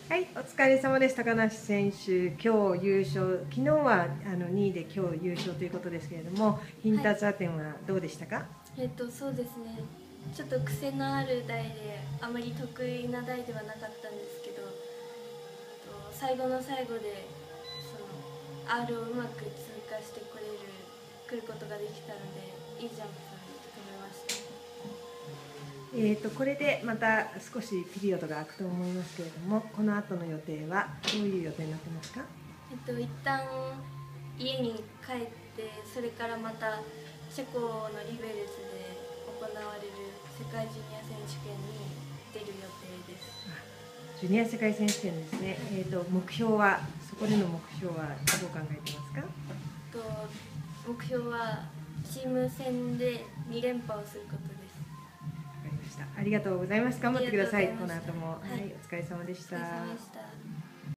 はい、お疲れ様です。高梨選手、今日優勝、昨日は2位で今日優勝ということですけれども、ヒンターザー点はどうでしたか？ そうですね、ちょっと癖のある台であまり得意な台ではなかったんですけど、最後の最後でその R をうまく通過してくることができたので、いいジャンプを止めました。 これでまた少しピリオドが空くと思いますけれども、この後の予定はどういう予定になってますか？ 一旦家に帰って、それからまたチェコのリベルズで行われる世界ジュニア選手権に出る予定です。 ジュニア世界選手権ですね。目標は、そこでの目標はどう考えてますか？ 目標はチーム戦で2連覇をすることです。 わかりました。ありがとうございます。頑張ってください。この後も、 はい、 はい、お疲れ様でしお疲れ様た。 でした。